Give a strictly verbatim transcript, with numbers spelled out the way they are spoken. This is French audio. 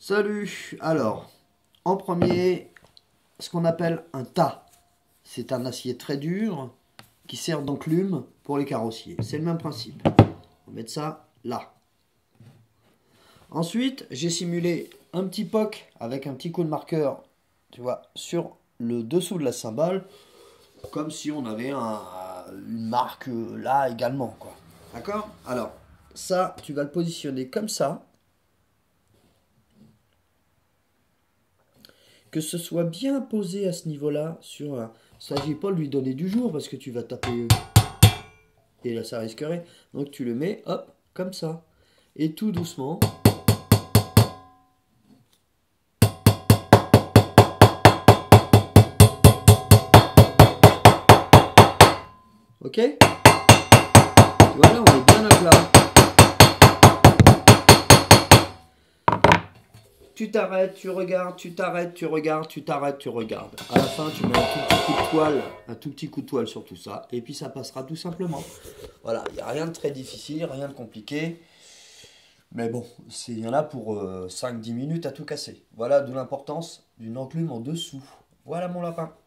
Salut. Alors, en premier, ce qu'on appelle un tas. C'est un acier très dur qui sert d'enclume pour les carrossiers. C'est le même principe. On va mettre ça là. Ensuite, j'ai simulé un petit poc avec un petit coup de marqueur, tu vois, sur le dessous de la cymbale, comme si on avait un, une marque là également, quoi. D'accord? Alors, ça, tu vas le positionner comme ça. Que ce soit bien posé à ce niveau-là. Sur, il ne s'agit pas de lui donner du jour parce que tu vas taper et là ça risquerait. Donc tu le mets, hop, comme ça. Et tout doucement. Ok? Voilà, on est bien à plat. Tu t'arrêtes, tu regardes, tu t'arrêtes, tu regardes, tu t'arrêtes, tu regardes. À la fin, tu mets un tout petit coup de toile, un tout petit coup de toile sur tout ça, et puis ça passera tout simplement. Voilà, il n'y a rien de très difficile, rien de compliqué. Mais bon, il y en a pour euh, cinq dix minutes à tout casser. Voilà d'où l'importance d'une enclume en dessous. Voilà mon lapin.